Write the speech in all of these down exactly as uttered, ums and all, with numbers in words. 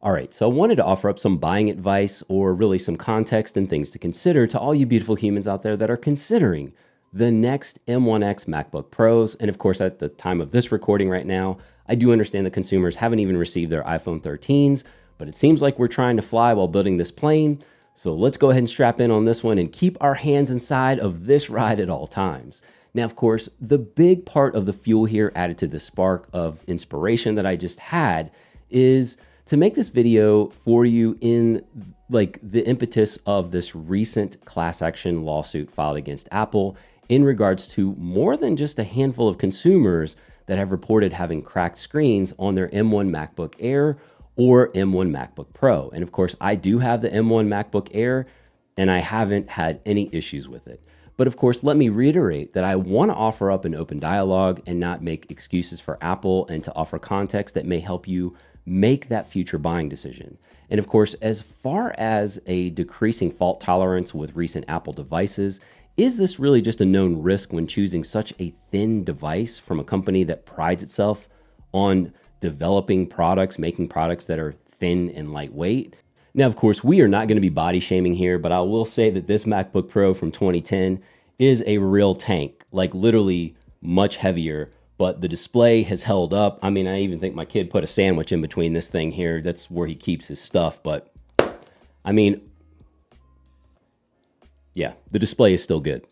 All right, so I wanted to offer up some buying advice or really some context and things to consider to all you beautiful humans out there that are considering the next M one X MacBook Pros. And of course, at the time of this recording right now, I do understand that consumers haven't even received their iPhone thirteens, but it seems like we're trying to fly while building this plane. So let's go ahead and strap in on this one and keep our hands inside of this ride at all times. Now, of course, the big part of the fuel here added to the spark of inspiration that I just had is to make this video for you in like the impetus of this recent class action lawsuit filed against Apple in regards to more than just a handful of consumers that have reported having cracked screens on their M one MacBook Air or M one MacBook Pro. And of course, I do have the M one MacBook Air and I haven't had any issues with it. But of course, let me reiterate that I want to offer up an open dialogue and not make excuses for Apple, and to offer context that may help you make that future buying decision. And of course, as far as a decreasing fault tolerance with recent Apple devices, is this really just a known risk when choosing such a thin device from a company that prides itself on developing products, making products that are thin and lightweight? Now, of course, we are not going to be body shaming here, but I will say that this MacBook Pro from twenty ten is a real tank, like literally much heavier, but the display has held up. I mean, I even think my kid put a sandwich in between this thing here. That's where he keeps his stuff. But I mean, yeah, the display is still good.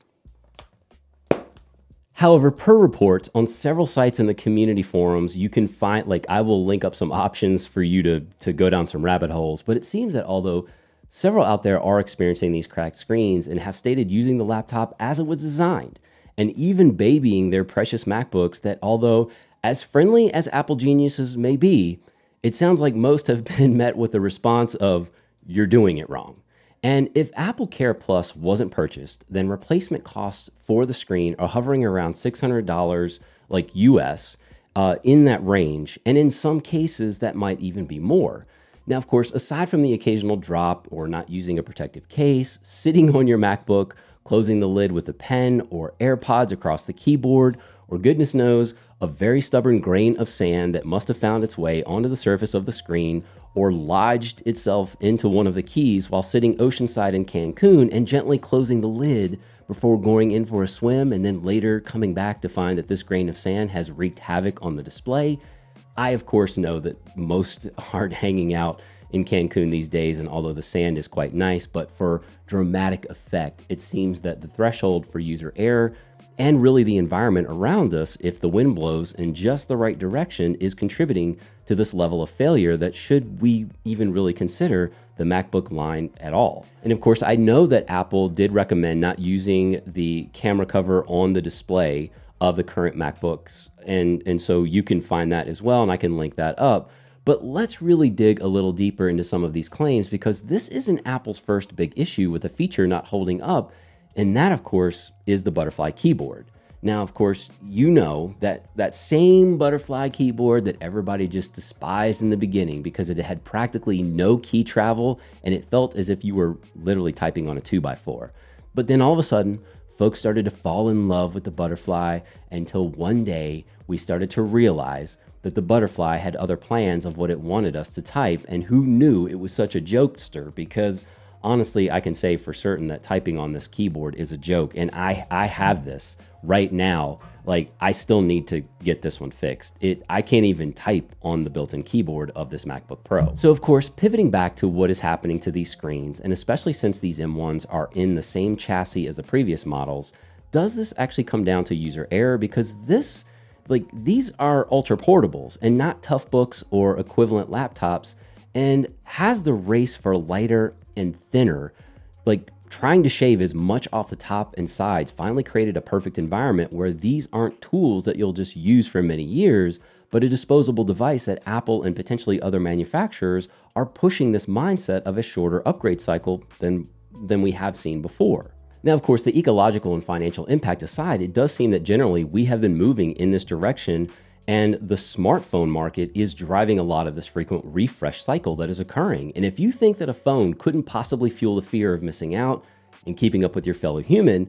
However, per reports on several sites in the community forums, you can find, like, I will link up some options for you to, to go down some rabbit holes. But it seems that although several out there are experiencing these cracked screens and have stated using the laptop as it was designed, and even babying their precious MacBooks, that although as friendly as Apple geniuses may be, it sounds like most have been met with the response of, you're doing it wrong. And if AppleCare Plus wasn't purchased, then replacement costs for the screen are hovering around six hundred dollars, like U S, uh, in that range. And in some cases, that might even be more. Now, of course, aside from the occasional drop or not using a protective case, sitting on your MacBook, closing the lid with a pen or AirPods across the keyboard, or goodness knows, a very stubborn grain of sand that must have found its way onto the surface of the screen or lodged itself into one of the keys while sitting oceanside in Cancun and gently closing the lid before going in for a swim and then later coming back to find that this grain of sand has wreaked havoc on the display. I, of course, know that most aren't hanging out in Cancun these days, and although the sand is quite nice, but for dramatic effect, it seems that the threshold for user error and really the environment around us, if the wind blows in just the right direction, is contributing to this level of failure that should we even really consider the MacBook line at all. And of course, I know that Apple did recommend not using the camera cover on the display of the current MacBooks, and, and so you can find that as well, and I can link that up. But let's really dig a little deeper into some of these claims, because this isn't Apple's first big issue with a feature not holding up, and that, of course, is the butterfly keyboard. Now, of course, you know that that same butterfly keyboard that everybody just despised in the beginning because it had practically no key travel and it felt as if you were literally typing on a two by four. But then all of a sudden, folks started to fall in love with the butterfly until one day we started to realize that the butterfly had other plans of what it wanted us to type, and who knew it was such a jokester, because honestly, I can say for certain that typing on this keyboard is a joke, and I, I have this right now. Like, I still need to get this one fixed. It, I can't even type on the built-in keyboard of this MacBook Pro. So of course, pivoting back to what is happening to these screens, and especially since these M ones are in the same chassis as the previous models, does this actually come down to user error? Because this, like, these are ultra portables and not Toughbooks or equivalent laptops, and has the race for lighter and thinner, like trying to shave as much off the top and sides, finally created a perfect environment where these aren't tools that you'll just use for many years, but a disposable device that Apple and potentially other manufacturers are pushing this mindset of a shorter upgrade cycle than, than we have seen before. Now, of course, the ecological and financial impact aside, it does seem that generally we have been moving in this direction, and the smartphone market is driving a lot of this frequent refresh cycle that is occurring. And if you think that a phone couldn't possibly fuel the fear of missing out and keeping up with your fellow human,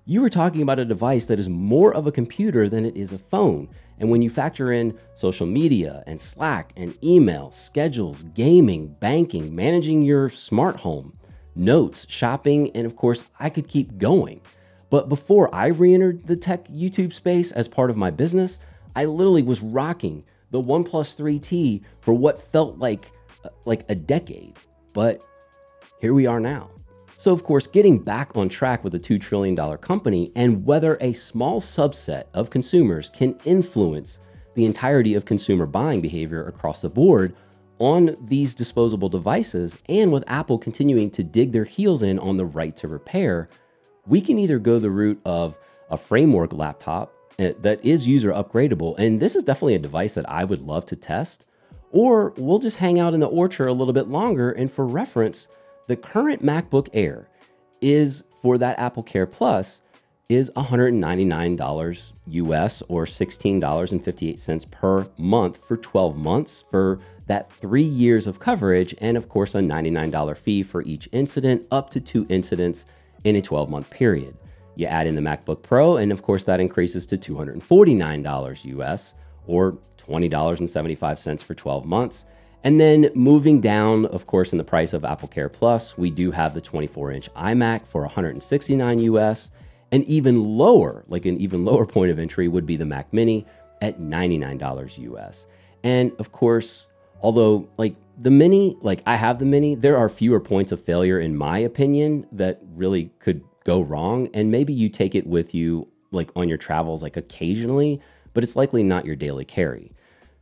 you are talking about a device that is more of a computer than it is a phone. And when you factor in social media and Slack and email, schedules, gaming, banking, managing your smart home, notes, shopping, and of course, I could keep going. But before I re-entered the tech YouTube space as part of my business, I literally was rocking the OnePlus three T for what felt like, like a decade. But here we are now. So of course, getting back on track with a two trillion dollar company and whether a small subset of consumers can influence the entirety of consumer buying behavior across the board on these disposable devices, and with Apple continuing to dig their heels in on the right to repair, we can either go the route of a framework laptop that is user upgradable, and this is definitely a device that I would love to test, or we'll just hang out in the orchard a little bit longer. And for reference, the current MacBook Air is, for that AppleCare Plus, is one hundred ninety-nine dollars U S or sixteen dollars and fifty-eight cents per month for twelve months for that three years of coverage, and of course a ninety-nine dollar fee for each incident, up to two incidents in a twelve month period. You add in the MacBook Pro, and of course that increases to two hundred forty-nine dollars U S or twenty dollars and seventy-five cents for twelve months. And then moving down, of course, in the price of AppleCare Plus, we do have the twenty-four inch iMac for one hundred sixty-nine U S, and even lower, like an even lower point of entry would be the Mac Mini at ninety-nine dollars U S. And of course, although like the Mini, like I have the Mini, there are fewer points of failure in my opinion that really could go wrong. And maybe you take it with you like on your travels, like occasionally, but it's likely not your daily carry.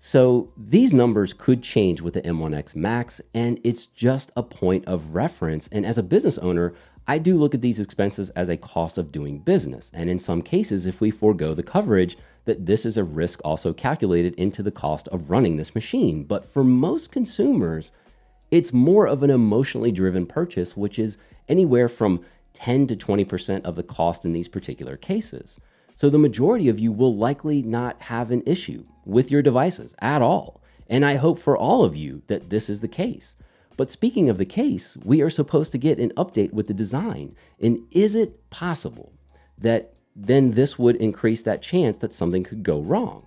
So these numbers could change with the M one X Max, and it's just a point of reference. And as a business owner, I do look at these expenses as a cost of doing business. And in some cases, if we forego the coverage, that this is a risk also calculated into the cost of running this machine. But for most consumers, it's more of an emotionally driven purchase, which is anywhere from ten to twenty percent of the cost in these particular cases. So the majority of you will likely not have an issue with your devices at all. And I hope for all of you that this is the case. But speaking of the case, we are supposed to get an update with the design. And is it possible that then this would increase that chance that something could go wrong?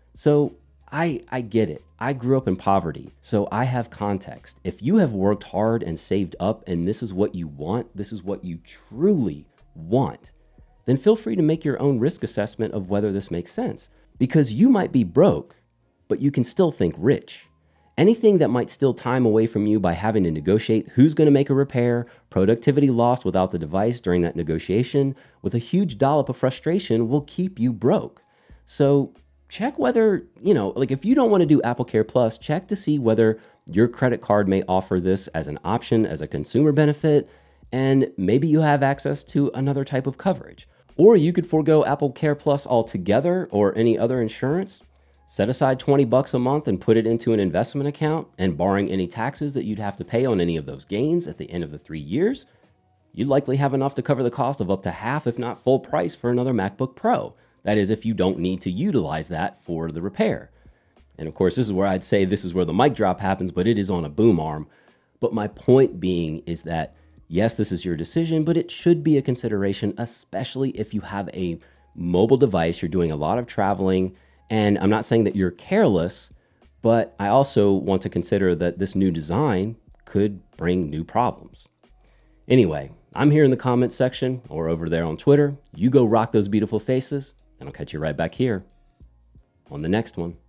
So I, I get it. I grew up in poverty, so I have context. If you have worked hard and saved up and this is what you want, this is what you truly want, then feel free to make your own risk assessment of whether this makes sense. Because you might be broke, but you can still think rich. Anything that might steal time away from you by having to negotiate who's going to make a repair, productivity lost without the device during that negotiation, with a huge dollop of frustration will keep you broke. So check whether, you know, like if you don't want to do AppleCare Plus, check to see whether your credit card may offer this as an option, as a consumer benefit, and maybe you have access to another type of coverage. Or you could forego AppleCare Plus altogether or any other insurance, set aside twenty bucks a month and put it into an investment account, and barring any taxes that you'd have to pay on any of those gains at the end of the three years, you'd likely have enough to cover the cost of up to half, if not full price, for another MacBook Pro. That is, if you don't need to utilize that for the repair. And of course, this is where I'd say this is where the mic drop happens, but it is on a boom arm. But my point being is that yes, this is your decision, but it should be a consideration, especially if you have a mobile device, you're doing a lot of traveling, and I'm not saying that you're careless, but I also want to consider that this new design could bring new problems. Anyway, I'm here in the comments section or over there on Twitter. You go rock those beautiful faces, and I'll catch you right back here on the next one.